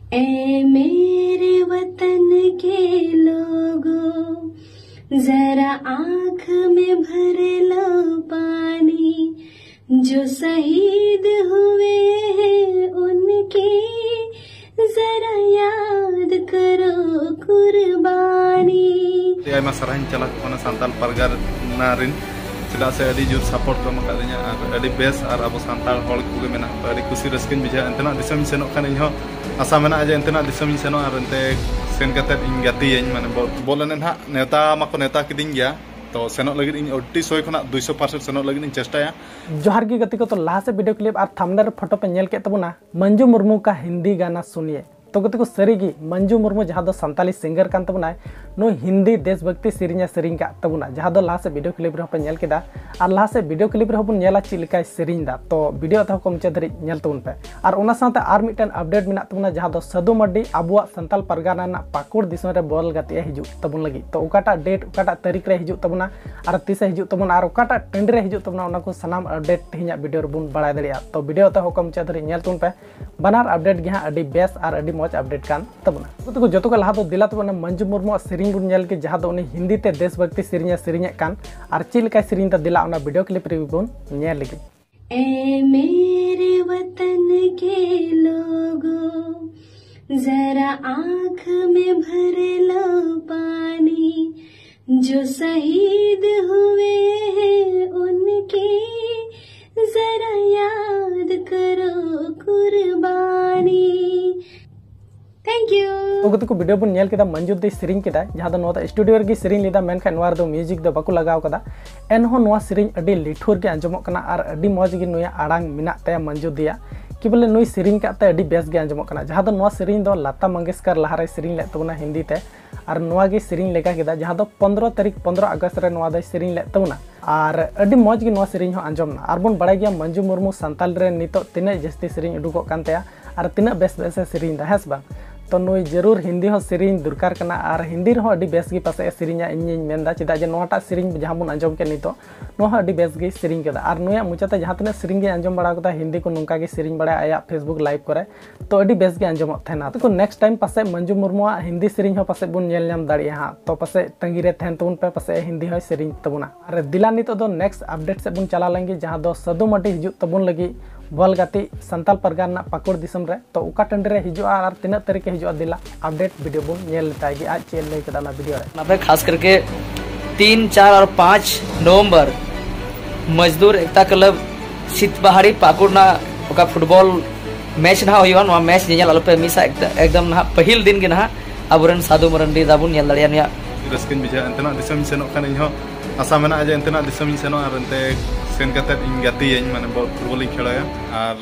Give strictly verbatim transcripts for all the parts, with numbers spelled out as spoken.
ए मेरे वतन के लोगों, जरा आँख में भर लो पानी, जो शहीद हुए हैं उनके जरा याद करो कुर्बानी। आयमा साराइन चला कोना सांताल परगना रिन चेदा से अडी जुर सपोर्ट को मकादिnya ar अडी base ar abo santal hol kuge mena अडी खुशी रस्किन बिजा एंतना दिसम सेनो खान इहो आसा मेना aja एंतना दिसम सेनो ar ente sen katet ing gati इन माने बोलन हा नेता माको नेता किदिन गया तो सेनो लगिन इन अट्टी सौ खना दो सौ परसेंट सेनो लगिन इन चेष्टाया। जोहार की गति को तो लास्ट से वीडियो क्लिप और थंबनेल फोटो पे नेल के तबुना मंजू मुर्मू का हिंदी गाना सुनिए। तो गति को सरीगी मंजू मुर्मू जहाँ दो संताली सिंगर कान तबुना नो हिंदी देशभक्ति सेरिंग सेरिंग का तबुना जहाँ दो लास्ट से वीडियो क्लिप रे पे नेल केदा और लास्ट से वीडियो क्लिप रे बन नेला चिलका सेरिंग दा तो वीडियो था को मुचाद धरि नेल तबुन पे और ओना साथे आर मिटन अपडेट मिना तबुना जहाँ दो सदु मड्डी आबुआ संताल परगाना ना पाकुड़ दिसम रे बॉल गति हिजु तबुन लगी तो ओकाटा डेट ओकाटा तारीख रे हिजु तबुना और तीस हिजु तबुना और ओकाटा टंडी रे हिजु तबुना ओना को सनाम अपडेट तिहिना वीडियो रे बन बड़ाय दड़िया तो वीडियो था को मुचाद धरि नेल तबुन पे बनार अपडेट गे अडी बेस और अडी मौज अपडेट कान तबुना तो जो को लहा दो दिला तबुना मंजू मुर्मू सेरिंग बुन नेल के जहाँ दो उनी हिंदी ते देशभक्ति सेरिंग सेरिंग कान और चिलका सेरिंग ता दिला ओना वीडियो क्लिप रे बन नेल लगी। ए मेरे वतन के लोगों, जरा आँख में भर लो पानी, जो शहीद हुए हैं उनके जरा याद करो कुर्बानी। Thank you. तो गति को वीडियो बन नेल केदा मंजू दी सेरिंग केदा जहाँ दो नोदा स्टूडियो रे सेरिंग लेदा मेनखा नोवार दो म्यूजिक दो बाकु लगाव कदा एनहो नोवा सेरिंग अडी लिठुर के अंजमक कना और अडी मौज गे नुया आड़ांग मिना तया मंजू दिया कि बोले नुई सेरिंग काते अडी बेस गे अंजमक कना जहाँ दो नोवा सेरिंग दो लता मंगेशकर लहारे सेरिंग ले तबना हिंदी ते और नोवा गे सेरिंग लेगा केदा जहाँ दो पंद्रह तारीख पंद्रह अगस्त रे नोवा दो सेरिंग ले तबना और अडी मौज गे नोवा सेरिंग हो अंजमना और बन बड़ाय गया मंजू मुर्मू संताल रे नितो तिने जस्ती सेरिंग उडुकोक कान तया और तिने बेस बेस सेरिंग दा हेस बा तो नुई जरूर हिंदी हो सेरिंग दरकार कना और हिंदी रो अडी बेस गे पासे सेरिंगा इᱧ मेनदा चेदा जे नोटा सेरिंग जहाँ बन अंजम के नितो नो अडी बेस गे सेरिंग केदा और नुया मुचाते जहाँ तने सेरिंग गे अंजम बड़ा कदा हिंदी को नुंका गे सेरिंग बड़ा आया फेसबुक लाइव करे तो अडी बेस गे अंजम थेना तो नेक्स्ट टाइम पासे मंजू मुर्मू हिंदी सेरिंग हो पासे बुन नेल नाम दाड़िया हां तो पासे तंगी रे थेन तबुन पे पासे हिंदी हो सेरिंग तबुना और दिला नितो दो नेक्स्ट अपडेट से बुन चला लेंगे जहाँ दो सदु मड्डी हिजु तबुन लगी बॉल गति संताल परगाना पाकुड़ दिसम रे तो उका टंडी रे हिजु और तीना तारीख हिजु दिला अपडेट वीडियो बुन नेल लेतागी आज चेल ले कदा ना वीडियो रे पे खास करके तीन चार और पाँच नवंबर मजदूर एकता क्लब सीतपहाड़ी पाकुड़ ना उका फुटबॉल मैच ना होइवा नवा मैच नेल अलपे मिसा एकदम ना पहिल दिन के ना अबरन साधु मरंडी दाबुन नेल दड़िया निया रस्किन बिजा एंतना दिसम सेनो खान इहो आसा मेना aja एंतना दिसम सेनो ar ente sen katet ing gati इन माने फुटबॉल ing खेलाया और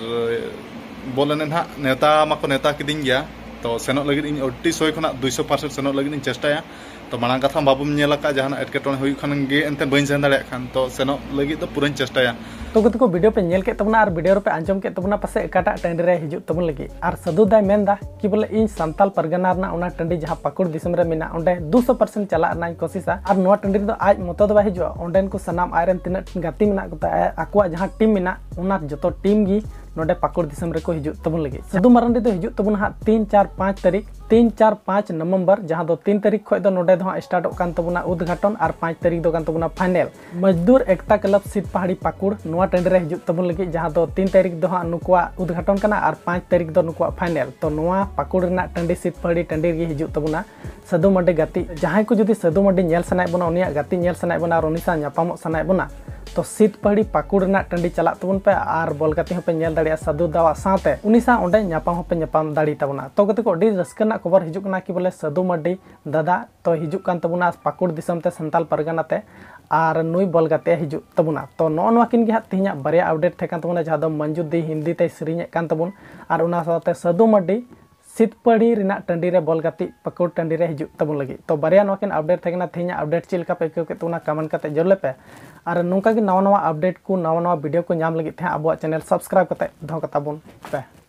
बोलन हा नेता माको नेता किदिन गया तो सेनो लगिन इन अट्टी सौ खना दो सौ परसेंट सेनो लगिन इन चेष्टाया तो माना कथा बाबुम नेला का जहां एटकेटोन हुई खान गे एंते बइन सेन दाड़े खान तो सेनो लगी तो पूरन चेष्टाया तो गति को वीडियो पे नेल के तबना और वीडियो पे अंजम के तबना पासे एकाटा टंडी रे हिजु तबन लगी और सदु दाय मेनदा कि बोले इन संताल परगना ना ओना टंडी जहां पाकुड़ दिसम रे मिना ओंडे दो सौ परसेंट चला ना कोशिशा और नोआ टंडी दो आज मतो दो हिजु ओंडेन को सनाम आयरन तिना गति मिना को आकुआ जहां टीम मिना ओना जतो टीम गी नोडे पाकुड़ दिसम रे को हिजु तबन लगी सदु मरंडी दो हिजु तबन हा तीन चार पाँच तारीख तीन चार पाँच नवंबर जहां दो तीन तारीख खो दो नोडे दो स्टार्ट कान तबना उद्घाटन और पाँच तारीख दो कान तबना फाइनल मजदूर एकता क्लब सीतपहाड़ी पाकुड़ नोआ टंडी रे हिजु तबन लगी जहां दो तीन तारीख दो नुकुआ उद्घाटन कना और पाँच तारीख दो नुकुआ फाइनल तो नोआ पाकुड़ ना टंडी सीतपहाड़ी टंडी गे हिजु तबना सदु मड्डी गति जहां को जदी सदु मड्डी नेल सनाय बना उनिया गति नेल सनाय बना और उनिसा न्यापामो सनाय बना तो सीतपहाड़ी पाकुड़ ना टंडी चला तबन पे और बॉल गति पे नेल दाड़िया सदु दावा साथे उनिसा ओंडे न्यापाम पे न्यापाम दाड़ी तबना तो गति को अडी रस्कना खबर हिजु कना कि बोले सदु मड्डी दादा तो हिजु कान तबना पाकुड़ दिसम ते संताल परगना ते और नुई बॉल गते हिजु तबना तो नो नोआ किन गे हा तिहिना बारिया अपडेट थे कान तबना जहां दो मंजू दी हिंदी ते सेरिंग कान तबन और उना साथे सदु मड्डी सीतपहाड़ी रिना टंडी रे बॉल गति पाकुड़ टंडी रे हिजु तबन लगी तो बारिया नोआ किन अपडेट थे कना तिहिना अपडेट चिलका पे के तुना कमेंट कते जरुर पे और नोंका गे नवा नवा अपडेट को नवा नवा वीडियो को नाम लगी थे अब चैनल सब्सक्राइब कते दो कता बुन पे।